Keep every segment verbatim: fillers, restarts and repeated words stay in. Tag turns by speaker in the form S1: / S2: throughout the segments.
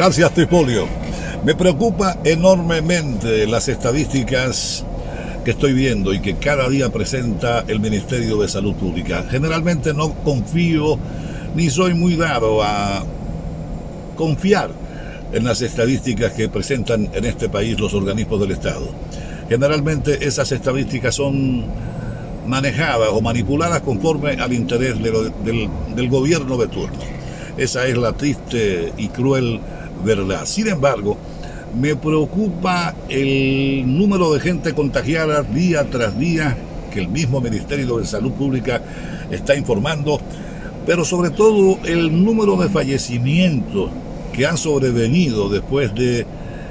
S1: Gracias, Tripolio. Me preocupa enormemente las estadísticas que estoy viendo y que cada día presenta el Ministerio de Salud Pública. Generalmente no confío ni soy muy dado a confiar en las estadísticas que presentan en este país los organismos del Estado. Generalmente esas estadísticas son manejadas o manipuladas conforme al interés de lo, del, del gobierno de turno. Esa es la triste y cruel verdad. Sin embargo, me preocupa el número de gente contagiada día tras día que el mismo Ministerio de Salud Pública está informando, pero sobre todo el número de fallecimientos que han sobrevenido después de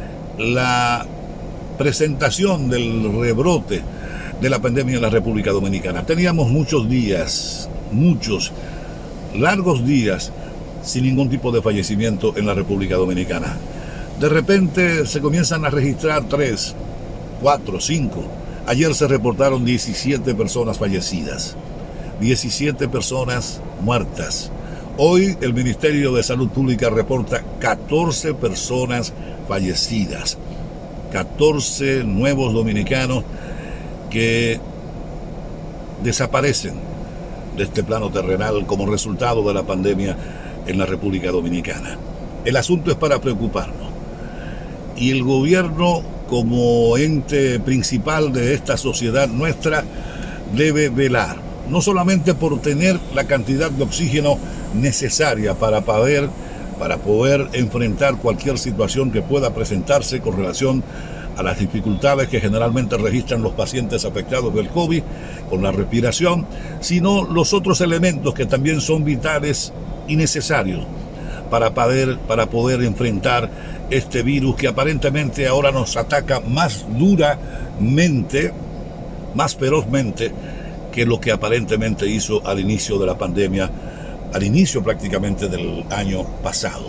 S1: la presentación del rebrote de la pandemia en la República Dominicana. Teníamos muchos días, muchos, largos días sin ningún tipo de fallecimiento en la República Dominicana. De repente se comienzan a registrar tres, cuatro, cinco. Ayer se reportaron diecisiete personas fallecidas, diecisiete personas muertas. Hoy el Ministerio de Salud Pública reporta catorce personas fallecidas, catorce nuevos dominicanos que desaparecen de este plano terrenal como resultado de la pandemia en la República Dominicana. El asunto es para preocuparnos. Y el gobierno, como ente principal de esta sociedad nuestra, debe velar, no solamente por tener la cantidad de oxígeno necesaria para poder, para poder enfrentar cualquier situación que pueda presentarse con relación a las dificultades que generalmente registran los pacientes afectados del COVID con la respiración, sino los otros elementos que también son vitales y necesarios para poder, para poder enfrentar este virus que aparentemente ahora nos ataca más duramente, más ferozmente que lo que aparentemente hizo al inicio de la pandemia, al inicio prácticamente del año pasado.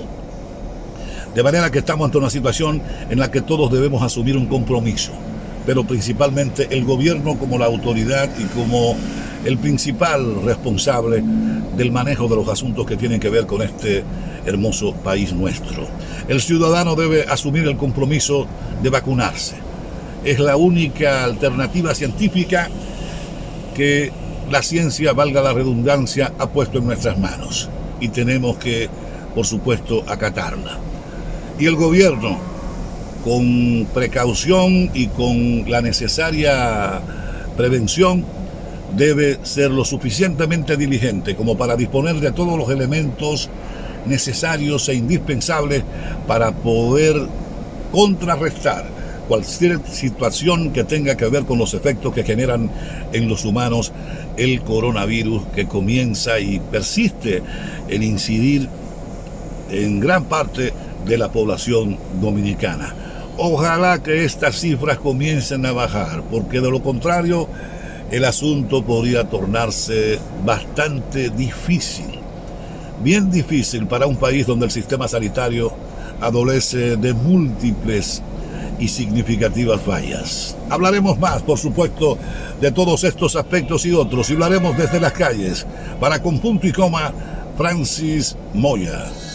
S1: De manera que estamos ante una situación en la que todos debemos asumir un compromiso, pero principalmente el gobierno como la autoridad y como el principal responsable del manejo de los asuntos que tienen que ver con este hermoso país nuestro. El ciudadano debe asumir el compromiso de vacunarse. Es la única alternativa científica que la ciencia, valga la redundancia, ha puesto en nuestras manos y tenemos que, por supuesto, acatarla. Y el gobierno, con precaución y con la necesaria prevención, debe ser lo suficientemente diligente como para disponer de todos los elementos necesarios e indispensables para poder contrarrestar cualquier situación que tenga que ver con los efectos que generan en los humanos el coronavirus, que comienza y persiste en incidir en gran parte de la población dominicana. Ojalá que estas cifras comiencen a bajar, porque de lo contrario el asunto podría tornarse bastante difícil, bien difícil para un país donde el sistema sanitario adolece de múltiples y significativas fallas. Hablaremos más, por supuesto, de todos estos aspectos y otros, y hablaremos desde las calles. Para Con Punto y Coma, Francis Moya.